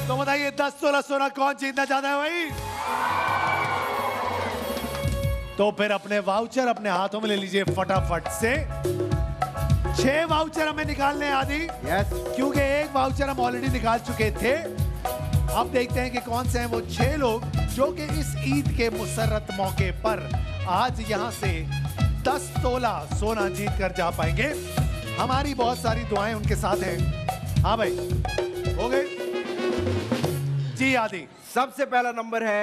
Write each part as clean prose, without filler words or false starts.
तो बताइए 10 तोला सोना कौन जीतना चाहता है भाई? तो फिर अपने वाउचर अपने हाथों में ले लीजिए फटाफट से। 6 वाउचर हमें निकालने हैं आदि। यस। क्योंकि एक वाउचर हम ऑलरेडी निकाल चुके थे। अब देखते हैं कि कौन से हैं वो 6 लोग जो कि इस ईद के मुसर्रत मौके पर आज यहां से 10 तोला सोना जीत कर जा पाएंगे। हमारी बहुत सारी दुआएं उनके साथ हैं। हाँ भाई, हो गए जी आदि। सबसे पहला नंबर है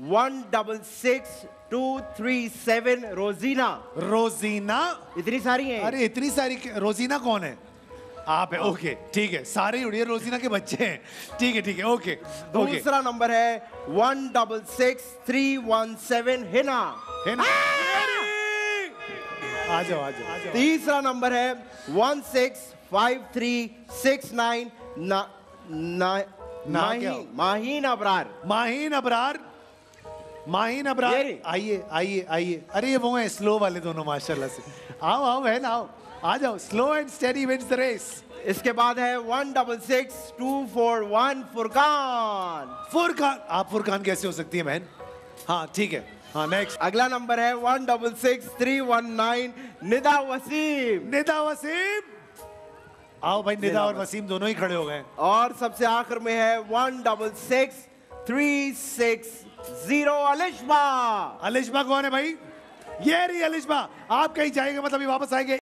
166237 रोजीना। रोजीना? इतनी सारी हैं? अरे इतनी सारी? रोजीना कौन है? आप है? ओके ठीक है, सारे ही उड़िए रोजीना के बच्चे हैं। ठीक है ठीक है, ओके। दूसरा नंबर है 166317 हिना। हिना? आ जाओ आ जाओ। तीसरा नंबर है 165369 माहीन अबरार। माहीन अबरार? माहीन अबरार, आइए आइए आइए। अरे ये वो हैं स्लो वाले दोनों माशाल्लाह से। आओ आओ बहन आओ, आ जाओ। Slow and steady wins the race. इसके बाद है 166241 फुरकान। फुरकान? आप फुरकान कैसे हो सकती है बहन? हाँ ठीक है, हाँ नेक्स्ट। अगला नंबर है 166319 निदा वसीम। निदा वसीम? आओ भाई, निदा और वसीम दोनों ही खड़े हो गए। और सबसे आखिर में है 166360 अलिशबा। अलिशबा कौन है भाई? ये रही अलिशबा। आप कहीं जाएंगे मतलब वापस आएंगे।